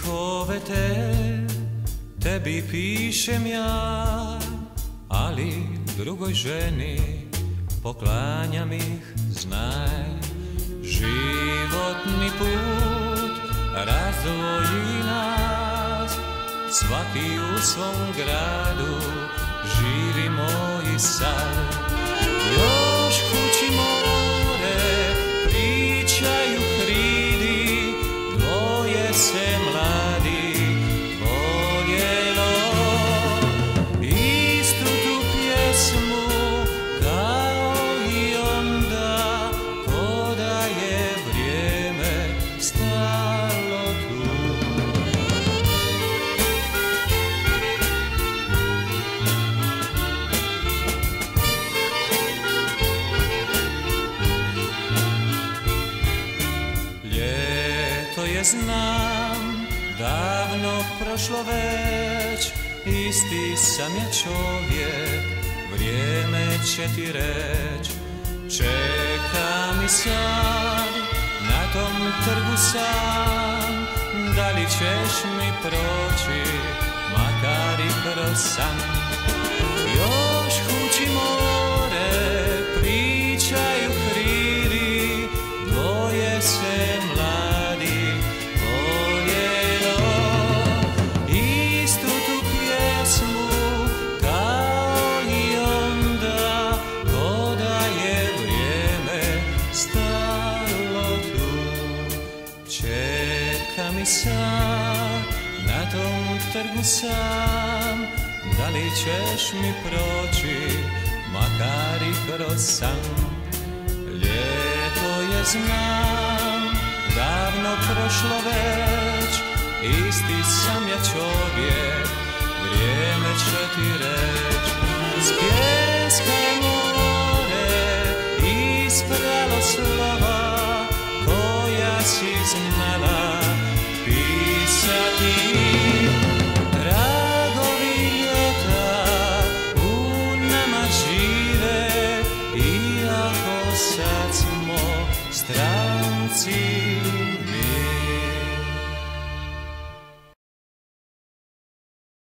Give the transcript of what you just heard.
Stihove tebi pišem ja, ali drugoj ženi poklanjam ih, znaj. Životni put razdvoji nas, svaki u svom gradu živimo i sad. Još kući more pričaju hridi, dvoje se mladi voljelo. Istu tu pjesmu kao i onda, ko da je vrijeme stalo tu. Ljeto je, znam, davno prošlo već, isti sam ja čovjek, vrijeme će ti reć. Čeka mi sad na tom trgu sam, da li ćeš mi proći, makar i kroz san. Još kući more pričaju hridi, dvoje se mladi voljelo. Istu tu pjesmu kao i onda, ko da je vrijeme stalo tu. Čeka mi sad na tom trgu sam, da li ćeš mi proći, makar i kroz san. Ljeto je, znam, davno prošlo već, isti sam ja čovjek, vrijeme će ti reć. S pjeska je more ispralo slova, koja si znala pisati. Tragovi ljeta u nama žive, iako sad smo stranci.